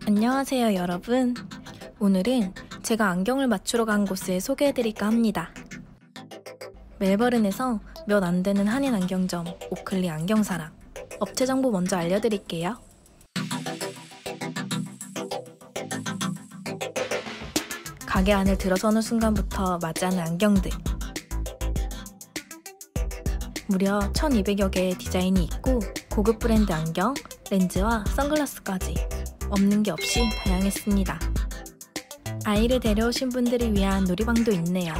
안녕하세요 여러분. 오늘은 제가 안경을 맞추러 간 곳을 소개해드릴까 합니다. 멜버른에서 몇 안되는 한인 안경점 오클리 안경사랑. 업체 정보 먼저 알려드릴게요. 가게 안을 들어서는 순간부터 맞이하는 안경들. 무려 1200여 개의 디자인이 있고 고급 브랜드 안경, 렌즈와 선글라스까지 없는 게 없이 다양했습니다. 아이를 데려오신 분들을 위한 놀이방도 있네요.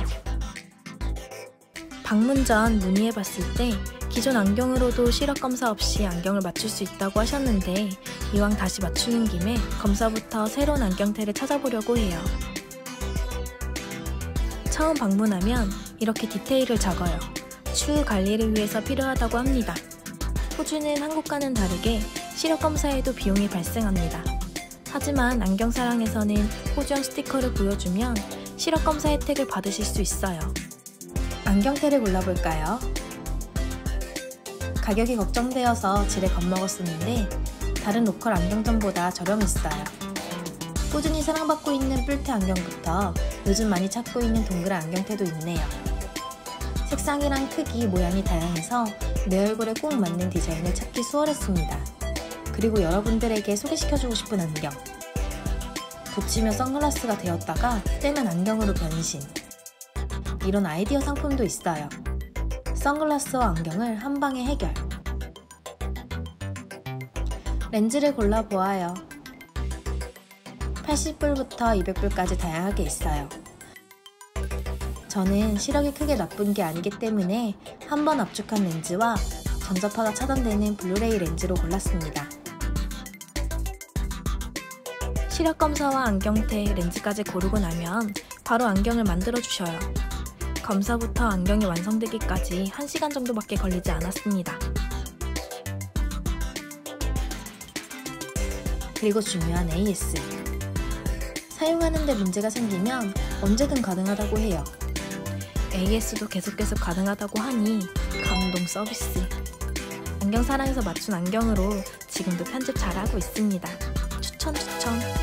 방문 전 문의해봤을 때 기존 안경으로도 시력 검사 없이 안경을 맞출 수 있다고 하셨는데 이왕 다시 맞추는 김에 검사부터 새로운 안경테를 찾아보려고 해요. 처음 방문하면 이렇게 디테일을 적어요. 추후 관리를 위해서 필요하다고 합니다. 호주는 한국과는 다르게 시력 검사에도 비용이 발생합니다. 하지만 안경사랑에서는 호주형 스티커를 보여주면 시력 검사 혜택을 받으실 수 있어요. 안경테를 골라볼까요? 가격이 걱정되어서 지레 겁먹었었는데 다른 로컬 안경점보다 저렴했어요. 꾸준히 사랑받고 있는 뿔테 안경부터 요즘 많이 찾고 있는 동그란 안경테도 있네요. 색상이랑 크기, 모양이 다양해서 내 얼굴에 꼭 맞는 디자인을 찾기 수월했습니다. 그리고 여러분들에게 소개시켜주고 싶은 안경. 붙이면 선글라스가 되었다가 떼면 안경으로 변신. 이런 아이디어 상품도 있어요. 선글라스와 안경을 한 방에 해결. 렌즈를 골라보아요. 80불부터 200불까지 다양하게 있어요. 저는 시력이 크게 나쁜 게 아니기 때문에 한 번 압축한 렌즈와 전자파가 차단되는 블루레이 렌즈로 골랐습니다. 시력 검사와 안경테, 렌즈까지 고르고 나면 바로 안경을 만들어 주셔요. 검사부터 안경이 완성되기까지 1시간 정도밖에 걸리지 않았습니다. 그리고 중요한 AS. 사용하는데 문제가 생기면 언제든 가능하다고 해요. AS도 계속 가능하다고 하니 감동 서비스. 안경사랑에서 맞춘 안경으로 지금도 편집 잘하고 있습니다. 추천!